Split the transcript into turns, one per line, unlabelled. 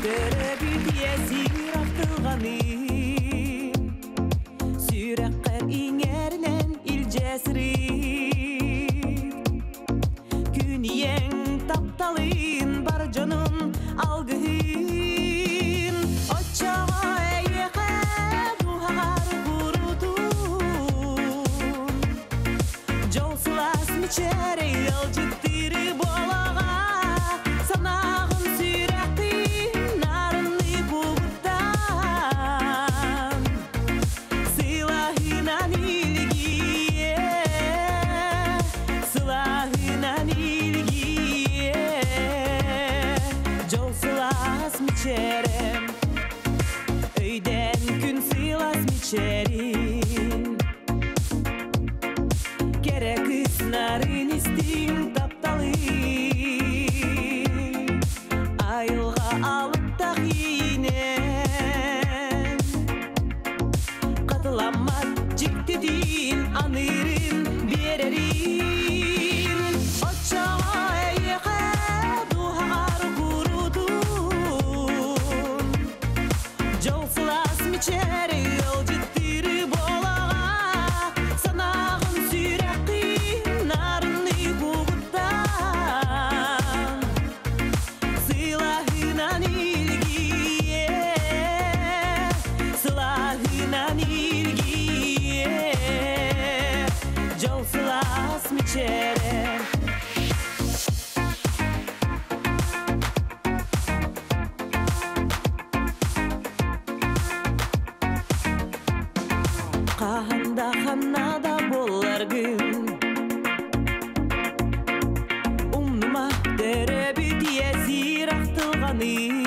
Төрөбүт есир автылғаны Сүйрәккәр иңерінен илжесірі Күнияң тапталын бар жонун алгыын Оччаға әйеқә дұғар құрудун Жолсылас мичәрі елжіттірі болаға Санағын сүйрәктің нарынны бұғыттан Сылағынан илгие Сылағынан илгие Жолсылас мичәрім Өйден күн сылас мичәрім Керек ысынарын істің тапталы Айылға алып тағинен Қатыламат жіктеден анырын берерін Отчаға әйеқә дұғар құрудун Жолсылас мичәрі елжіттірі болаға Санағын сүйрәктің нарынны бұғыттан Сылағынан илгие Сылағынан илгие Жолсылас мичәрі Қағанда қанада болар күн Умнума төрөбүт есир автылғаны